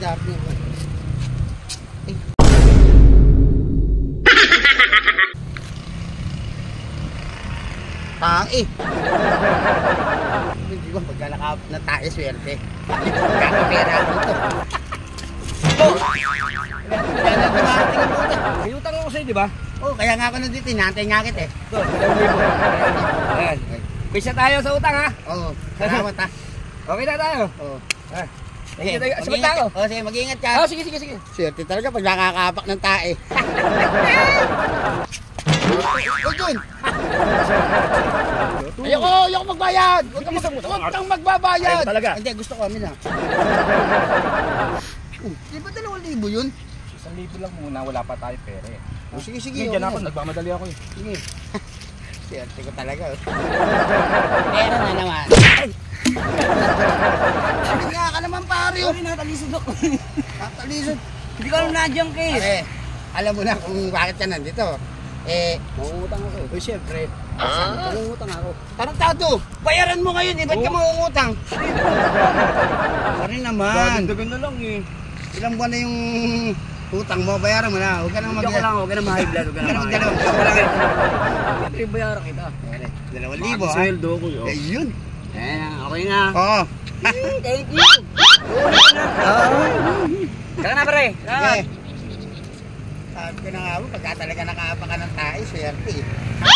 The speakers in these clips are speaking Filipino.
dati. Tae. Hindi ba pagka na tae swerte? Kakapera ako ito. May utang ako sa'yo, di ba? Oo, kaya nga ako nandito, hinantay nga kita eh. Ito, 2,000. Ayan. Pisa tayo sa utang ha? Oo, salamat ha. Okay na tayo? Oo. Sige, sabat na ako. Oo, sige, mag-ingat ka. Oh, sige. Swerte talaga pag nakakapak ng tae. Huwag yun! Ayoko magbayad! Huwag kang magbabayad! Ayun talaga. Hindi, gusto ko amin ha. Di ba 2,000 yun? 1,000 lang muna, wala pa tayo pera eh. Oh, sige. Diyan ako, nagmamadali ako eh. Sige. Swerte ko talaga. Pera na naman. Sabi nga ka naman pare. Sorry, natalisod ako. Natalisod. Hindi ko alam na dyan, Kate. Pare, alam mo na kung bakit ka nandito. Mangungutang ako eh. Siyempre. Mangungutang ako. Tarantado, bayaran mo ngayon eh. Ba't ka mangungutang? Sorry naman. Dagan na lang eh. Ilang buwan na yung utang mo, bayaran mo na. Huwag ka nang Huwag ka na ma-high blood. Huwag ka na ma-high blood. Joke lang eh. Siyempre, bayaran kita. 2,000 ha? Sweldo ko yun. Ayun. Okay na. Oo. Thank you. Kaya na pare. Okay. Sabi ko na nga mo, pagka talaga nakaapa ka ng tayo, swerte eh.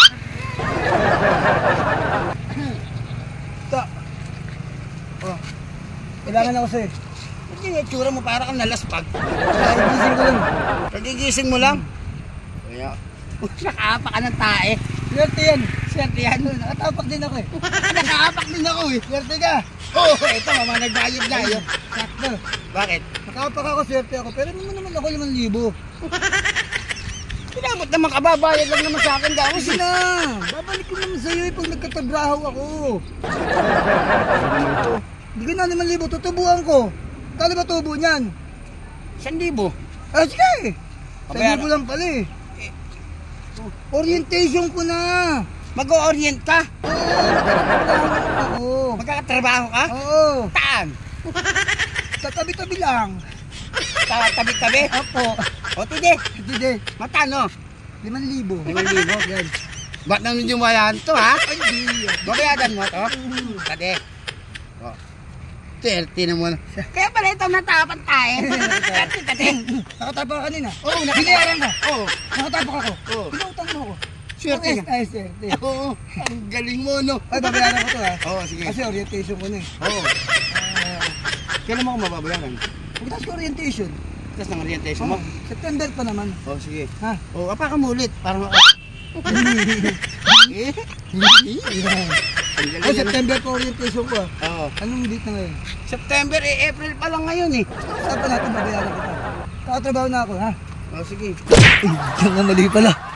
Ito. Oh. Kailangan ako sa'yo. Ba't yung itsura mo para kang nalaspag? Nagigising ko lang. Nagigising mo lang? Kaya, nakaapa ka ng tae. Swerte yan. Swerte yan. Nakatapak din ako eh. Nakaapak din ako eh. Swerte ka. Oo, ito mama, nagbayad na yun. Sakto. Bakit? Nakapak ako, swerte ako. Pero naman ako 5,000. Pinabot naman kababayad lang naman sa akin daw. Kasi na. Babalik ko naman sa'yo eh pag nagkatabraho ako. Hindi ka na 5,000. Tutubuhan ko. Kala ba tubo niyan? 1,000. Ah, sige. Pabayaran. 1,000 lang pala eh. Orientation ko na. Mag-o-orient ka? Oo. Magkakatrabaho ka? Oo. Taan? Tatabi-tabi lang. Tabi-tabi? Apo. O, tide. Hindi. Matano? 5,000. 5,000? Yan. Ba't nang yung bayan to ha? Hindi. Babayadan mo to? Tade. O. 30 naman. Kaya pala ito natapan tayo. 30 tade. Nakatapak ka kanina. Oo, Binayaran ka. Oo. Nakatapak ako. Oo. Pinautang mo ako. Swerte ka. Ay, swerte. Oo. Ang galing mo no. Ay, babayaran ko to ha. Oo, sige. Kasi orientation ko na eh. Oo. Kailan mo ako mababayaran? Pagkatapos ko orientation. Tapos ng orientation mo? September pa naman. Oo, sige. Ha? Oo, apa ka mo ulit. Parang ako. Ay, September pa orientation ko ah. Oo. Anong date na ngayon? September April pa lang ngayon eh. Saan pa natin babayaran kita? Kakatrabaho na ako ha? Oo, sige. Diyan nga mali pala.